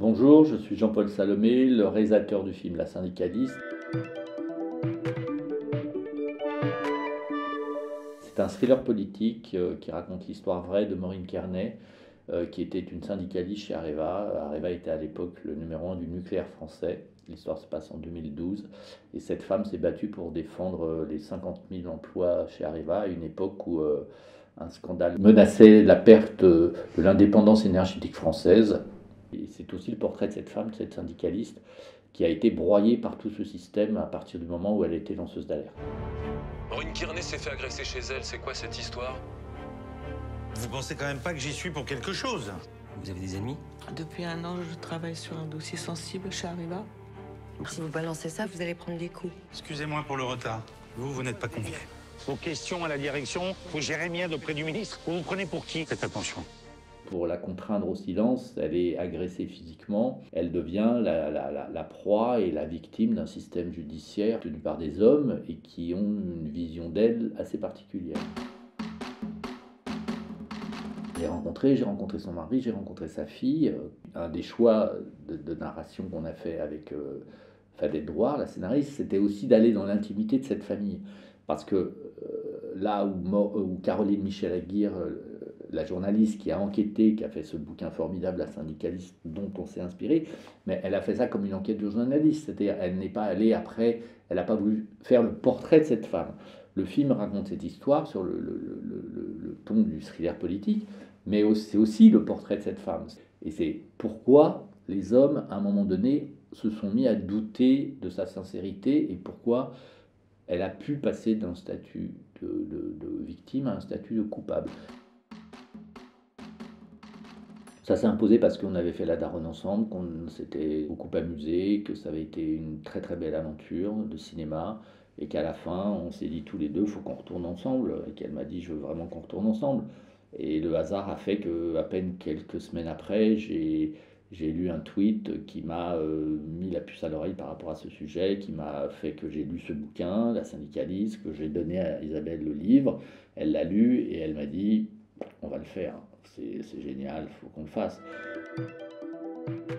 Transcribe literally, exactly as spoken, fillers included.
Bonjour, je suis Jean-Paul Salomé, le réalisateur du film La Syndicaliste. C'est un thriller politique euh, qui raconte l'histoire vraie de Maureen Kearney, euh, qui était une syndicaliste chez Areva. Areva était à l'époque le numéro un du nucléaire français. L'histoire se passe en deux mille douze. Et cette femme s'est battue pour défendre euh, les cinquante mille emplois chez Areva à une époque où euh, un scandale menaçait la perte euh, de l'indépendance énergétique française. Et c'est aussi le portrait de cette femme, de cette syndicaliste, qui a été broyée par tout ce système à partir du moment où elle était lanceuse d'alerte. Maureen Kearney s'est fait agresser chez elle, c'est quoi cette histoire? Vous pensez quand même pas que j'y suis pour quelque chose? Vous avez des ennemis? Depuis un an, je travaille sur un dossier sensible chez Areva. Si vous balancez ça, vous allez prendre des coups. Excusez-moi pour le retard. Vous, vous n'êtes pas convié. Vos questions à la direction, vous gérez bien auprès du ministre. Vous vous prenez pour qui? Faites attention. Pour la contraindre au silence, elle est agressée physiquement, elle devient la, la, la, la proie et la victime d'un système judiciaire tenu par des hommes et qui ont une vision d'elle assez particulière. J'ai rencontré, j'ai rencontré son mari, j'ai rencontré sa fille. Un des choix de, de narration qu'on a fait avec euh, Fadette Drouard, la scénariste, c'était aussi d'aller dans l'intimité de cette famille. Parce que euh, là où, où Caroline Michel-Aguirre, euh, la journaliste qui a enquêté, qui a fait ce bouquin formidable, La Syndicaliste, dont on s'est inspiré, mais elle a fait ça comme une enquête de journaliste. C'est-à-dire elle n'est pas allée après, elle n'a pas voulu faire le portrait de cette femme. Le film raconte cette histoire sur le, le, le, le, le ton du thriller politique, mais c'est aussi le portrait de cette femme. Et c'est pourquoi les hommes, à un moment donné, se sont mis à douter de sa sincérité et pourquoi elle a pu passer d'un statut de, de, de victime à un statut de coupable. Ça s'est imposé parce qu'on avait fait la daronne ensemble, qu'on s'était beaucoup amusé, que ça avait été une très très belle aventure de cinéma, et qu'à la fin, on s'est dit tous les deux, il faut qu'on retourne ensemble, et qu'elle m'a dit, je veux vraiment qu'on retourne ensemble. Et le hasard a fait qu'à peine quelques semaines après, j'ai... J'ai lu un tweet qui m'a euh, mis la puce à l'oreille par rapport à ce sujet, qui m'a fait que j'ai lu ce bouquin, La Syndicaliste, que j'ai donné à Isabelle le livre. Elle l'a lu et elle m'a dit « on va le faire, c'est génial, il faut qu'on le fasse ».